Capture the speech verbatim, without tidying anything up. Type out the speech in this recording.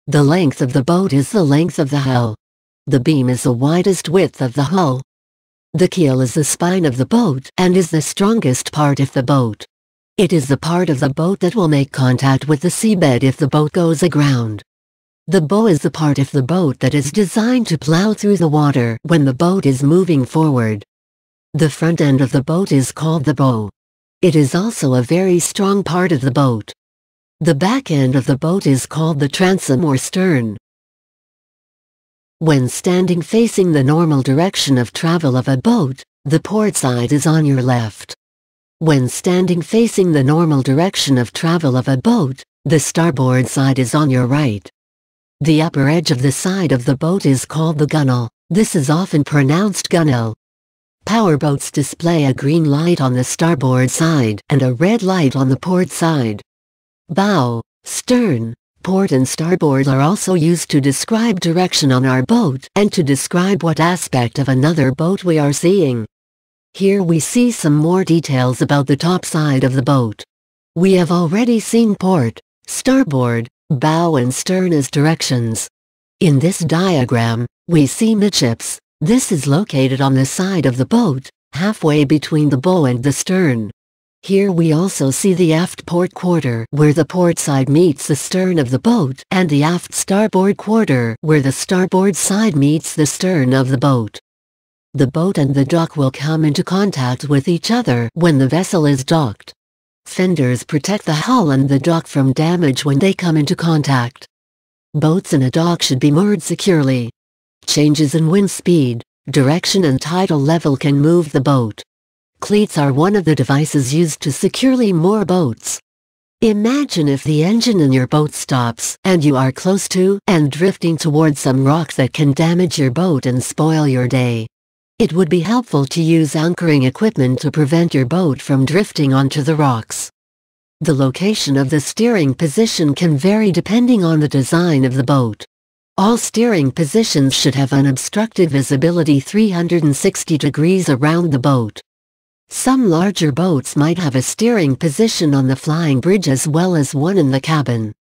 The length of the boat is the length of the hull. The beam is the widest width of the hull. The keel is the spine of the boat and is the strongest part of the boat. It is the part of the boat that will make contact with the seabed if the boat goes aground. The bow is the part of the boat that is designed to plow through the water when the boat is moving forward. The front end of the boat is called the bow. It is also a very strong part of the boat. The back end of the boat is called the transom or stern. When standing facing the normal direction of travel of a boat, the port side is on your left. When standing facing the normal direction of travel of a boat, the starboard side is on your right. The upper edge of the side of the boat is called the gunwale. This is often pronounced gunwale. Powerboats display a green light on the starboard side and a red light on the port side. Bow, stern, port and starboard are also used to describe direction on our boat and to describe what aspect of another boat we are seeing. Here we see some more details about the top side of the boat. We have already seen port, starboard, bow and stern as directions. In this diagram, we see midships. This is located on the side of the boat, halfway between the bow and the stern. Here we also see the aft port quarter where the port side meets the stern of the boat and the aft starboard quarter where the starboard side meets the stern of the boat. The boat and the dock will come into contact with each other when the vessel is docked. Fenders protect the hull and the dock from damage when they come into contact. Boats in a dock should be moored securely. Changes in wind speed, direction and tidal level can move the boat. Cleats are one of the devices used to securely moor boats. Imagine if the engine in your boat stops and you are close to and drifting towards some rock that can damage your boat and spoil your day. It would be helpful to use anchoring equipment to prevent your boat from drifting onto the rocks. The location of the steering position can vary depending on the design of the boat. All steering positions should have unobstructed visibility three hundred sixty degrees around the boat. Some larger boats might have a steering position on the flying bridge as well as one in the cabin.